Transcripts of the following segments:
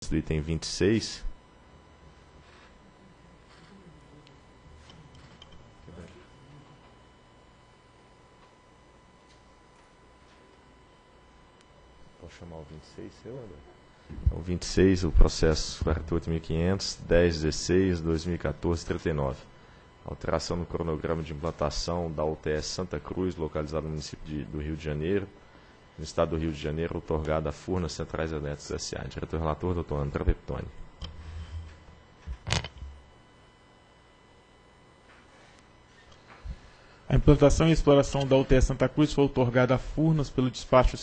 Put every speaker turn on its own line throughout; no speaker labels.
do item 26. Vou chamar o 26, seu, André? Então, 26, o processo 48.500, 1016, 2014, 39. Alteração no cronograma de implantação da UTS Santa Cruz, localizada no município do Rio de Janeiro, no estado do Rio de Janeiro, outorgada a Furnas Centrais Elétricas S.A. Diretor-relator, doutor André Peptoni.
A implantação e exploração da UTS Santa Cruz foi outorgada a Furnas pelo despacho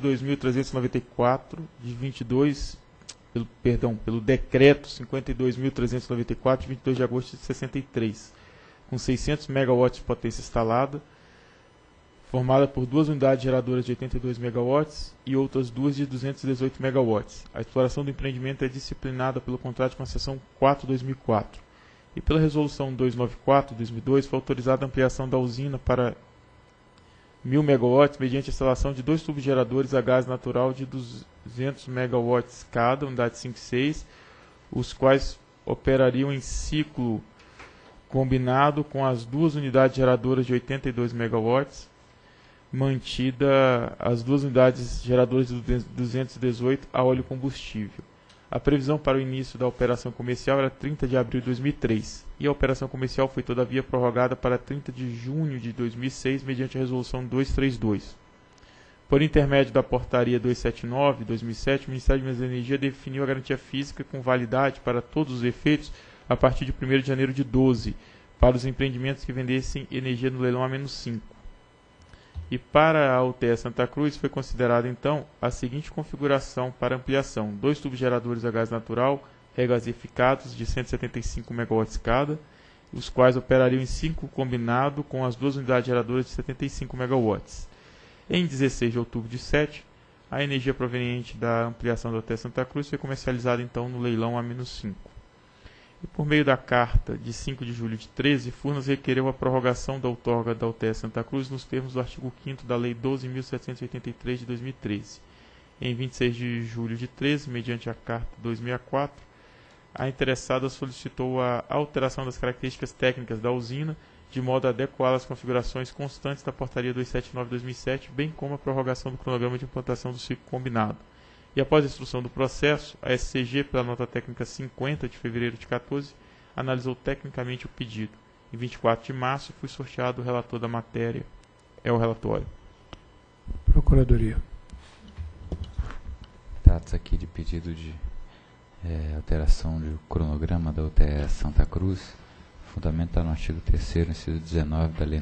52.394 de 22, pelo decreto 52.394 de 22 de agosto de 63, com 600 MW de potência instalada, formada por duas unidades geradoras de 82 MW e outras duas de 218 MW. A exploração do empreendimento é disciplinada pelo contrato de concessão 4/2004. E pela resolução 294/2002 foi autorizada a ampliação da usina para 1.000 MW mediante a instalação de dois tubos geradores a gás natural de 200 MW cada, unidade 5 e 6, os quais operariam em ciclo combinado com as duas unidades geradoras de 82 MW, mantida as duas unidades geradoras de 218 a óleo combustível. A previsão para o início da operação comercial era 30 de abril de 2003, e a operação comercial foi todavia prorrogada para 30 de junho de 2006 mediante a resolução 232. Por intermédio da portaria 279 de 2007, o Ministério de Minas e Energia definiu a garantia física com validade para todos os efeitos a partir de 1º de janeiro de 12, para os empreendimentos que vendessem energia no leilão A-5. E para a UTS Santa Cruz foi considerada então a seguinte configuração para ampliação: dois tubos geradores a gás natural regasificados de 175 MW cada, os quais operariam em ciclo combinado com as duas unidades geradoras de 75 MW. Em 16 de outubro de 7, a energia proveniente da ampliação da UTS Santa Cruz foi comercializada então no leilão A-5. E por meio da carta de 5 de julho de 13, Furnas requereu a prorrogação da outorga da UTS Santa Cruz nos termos do artigo 5º da Lei 12.783 de 2013. Em 26 de julho de 13, mediante a carta 264, a interessada solicitou a alteração das características técnicas da usina, de modo a adequá-la às configurações constantes da portaria 279 de 2007, bem como a prorrogação do cronograma de implantação do ciclo combinado. E após a instrução do processo, a SCG, pela nota técnica 50 de fevereiro de 14, analisou tecnicamente o pedido. Em 24 de março, foi sorteado o relator da matéria. É o relatório.
Procuradoria.
Trata-se aqui de pedido de alteração do cronograma da UTS Santa Cruz, fundamentado no artigo 3º, inciso 19 da Lei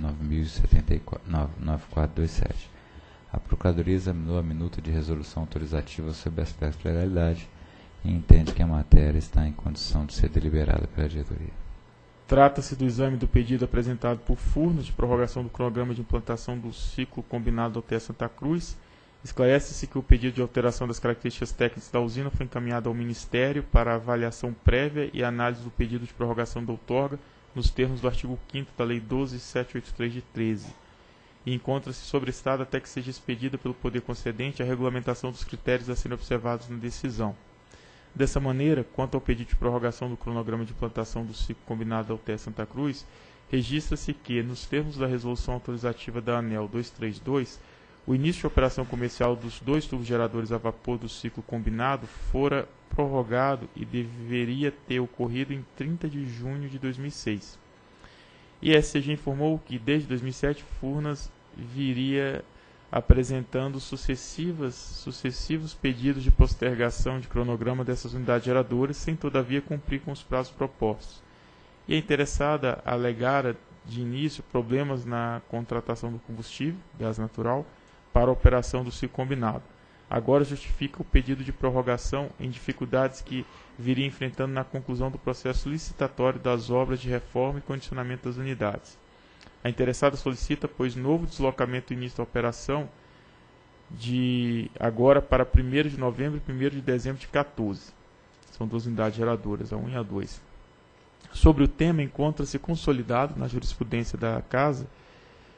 9.094/27. A Procuradoria examinou a minuta de resolução autorizativa sobre aspectos de legalidade e entende que a matéria está em condição de ser deliberada pela diretoria.
Trata-se do exame do pedido apresentado por Furnas de prorrogação do cronograma de implantação do ciclo combinado da UTS Santa Cruz. Esclarece-se que o pedido de alteração das características técnicas da usina foi encaminhado ao Ministério para avaliação prévia e análise do pedido de prorrogação da outorga nos termos do artigo 5º da Lei 12.783 de 13. E encontra-se sobrestada até que seja expedida pelo poder concedente a regulamentação dos critérios a serem observados na decisão. Dessa maneira, quanto ao pedido de prorrogação do cronograma de implantação do ciclo combinado da UTS Santa Cruz, registra-se que, nos termos da resolução autorizativa da ANEEL 232, o início de operação comercial dos dois tubos geradores a vapor do ciclo combinado fora prorrogado e deveria ter ocorrido em 30 de junho de 2006. E a SCG informou que, desde 2007, Furnas viria apresentando sucessivos pedidos de postergação de cronograma dessas unidades geradoras, sem todavia cumprir com os prazos propostos. E a interessada alegara, de início, problemas na contratação do combustível, gás natural, para a operação do ciclo combinado. Agora justifica o pedido de prorrogação em dificuldades que viria enfrentando na conclusão do processo licitatório das obras de reforma e condicionamento das unidades. A interessada solicita, pois, novo deslocamento do início da operação de agora para 1º de novembro e 1º de dezembro de 14. São duas unidades geradoras, a 1 e a 2. Sobre o tema, encontra-se consolidado na jurisprudência da Casa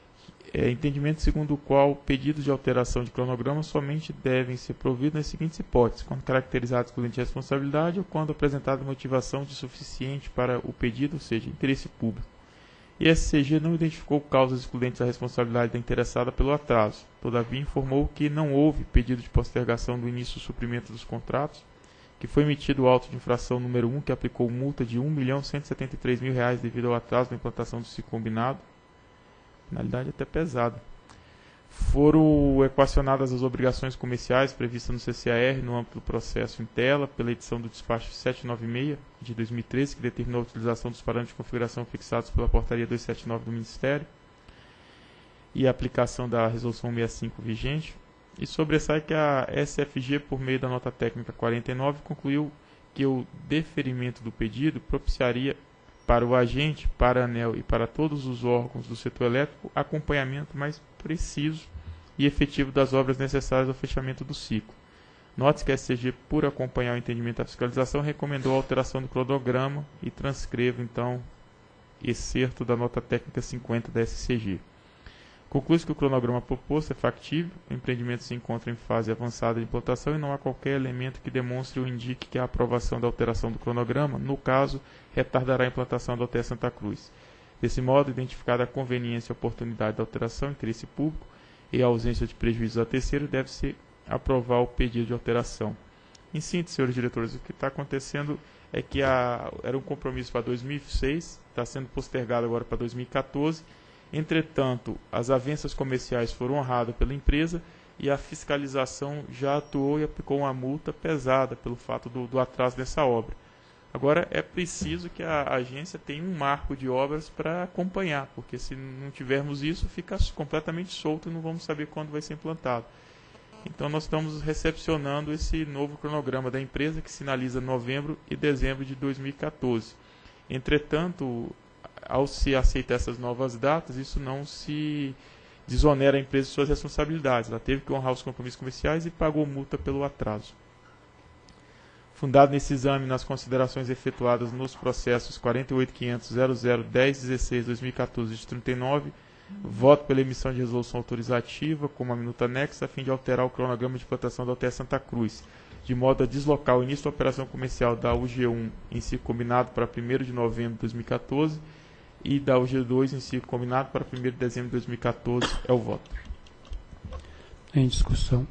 entendimento segundo o qual pedidos de alteração de cronograma somente devem ser providos nas seguintes hipóteses: quando caracterizados excludente de responsabilidade ou quando apresentada motivação de suficiente para o pedido, ou seja, interesse público. E a SCG não identificou causas excludentes da responsabilidade da interessada pelo atraso. Todavia, informou que não houve pedido de postergação do início do suprimento dos contratos, que foi emitido o auto de infração número 1, que aplicou multa de R$ 1.173.000 devido ao atraso na implantação do ciclo combinado. Finalidade até pesada. Foram equacionadas as obrigações comerciais previstas no CCAR no âmbito do processo em tela, pela edição do despacho 796 de 2013, que determinou a utilização dos parâmetros de configuração fixados pela portaria 279 do Ministério e a aplicação da resolução 65 vigente. E sobressai que a SFG, por meio da nota técnica 49, concluiu que o deferimento do pedido propiciaria para o agente, para a ANEEL e para todos os órgãos do setor elétrico acompanhamento mais preciso e efetivo das obras necessárias ao fechamento do ciclo. Note-se que a SCG, por acompanhar o entendimento da fiscalização, recomendou a alteração do cronograma e transcrevo, então, excerto da nota técnica 50 da SCG. Conclui-se que o cronograma proposto é factível, o empreendimento se encontra em fase avançada de implantação e não há qualquer elemento que demonstre ou indique que a aprovação da alteração do cronograma, no caso, retardará a implantação da UTE Santa Cruz. Desse modo, identificada a conveniência e oportunidade da alteração, interesse público e a ausência de prejuízos a terceiro, deve-se aprovar o pedido de alteração. Em síntese, senhores diretores, o que está acontecendo é que era um compromisso para 2006, está sendo postergado agora para 2014. Entretanto, as avanças comerciais foram honradas pela empresa e a fiscalização já atuou e aplicou uma multa pesada pelo fato do atraso dessa obra. Agora, é preciso que a agência tenha um marco de obras para acompanhar, porque se não tivermos isso, fica completamente solto e não vamos saber quando vai ser implantado. Então, nós estamos recepcionando esse novo cronograma da empresa, que sinaliza novembro e dezembro de 2014. Entretanto, ao se aceitar essas novas datas, isso não se desonera a empresa de suas responsabilidades. Ela teve que honrar os compromissos comerciais e pagou multa pelo atraso. Fundado nesse exame nas considerações efetuadas nos processos 48.500.00.10.16.2014 de 39, voto pela emissão de resolução autorizativa como a minuta anexa a fim de alterar o cronograma de implantação da UTE Santa Cruz, de modo a deslocar o início da operação comercial da UG1 em ciclo combinado para 1º de novembro de 2014 e da UG2 em ciclo combinado para 1º de dezembro de 2014. É o voto.
Em discussão.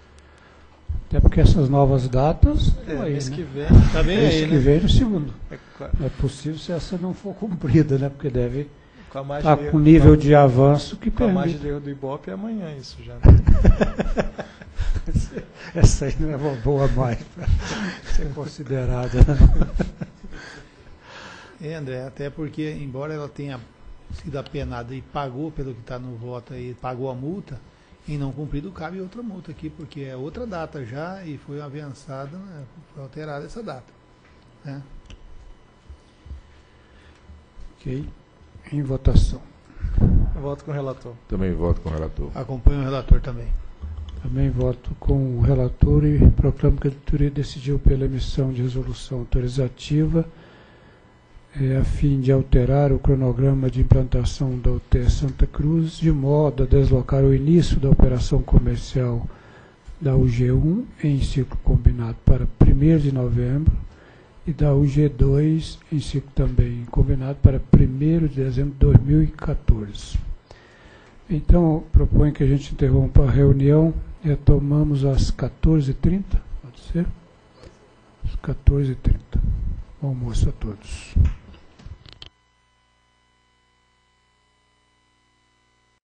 Até porque essas novas datas...
mês
né?
que vem, tá bem
mês
aí,
que
né?
vem no segundo.
Claro.
Não é possível se essa não for cumprida, né? Porque deve
Com a margem
estar com nível de avanço que
com a margem
permite.
de erro do Ibope é amanhã isso já. Né?
Essa aí não é uma boa mais para ser considerada.
André, até porque, embora ela tenha sido apenada e pagou pelo que está no voto aí, pagou a multa, em não cumprido cabe outra multa aqui, porque é outra data já e foi avançada, né, foi alterada essa data. Né?
Ok. Em votação.
Eu voto com o relator.
Também voto com o relator.
Acompanho o relator também.
Também voto com o relator e proclamo que a diretoria decidiu pela emissão de resolução autorizativa a fim de alterar o cronograma de implantação da UTE Santa Cruz, de modo a deslocar o início da operação comercial da UG1 em ciclo combinado para 1º de novembro e da UG2 em ciclo também combinado para 1º de dezembro de 2014. Então, proponho que a gente interrompa a reunião e retomamos às 14h30, pode ser? Às 14h30. Bom almoço a todos.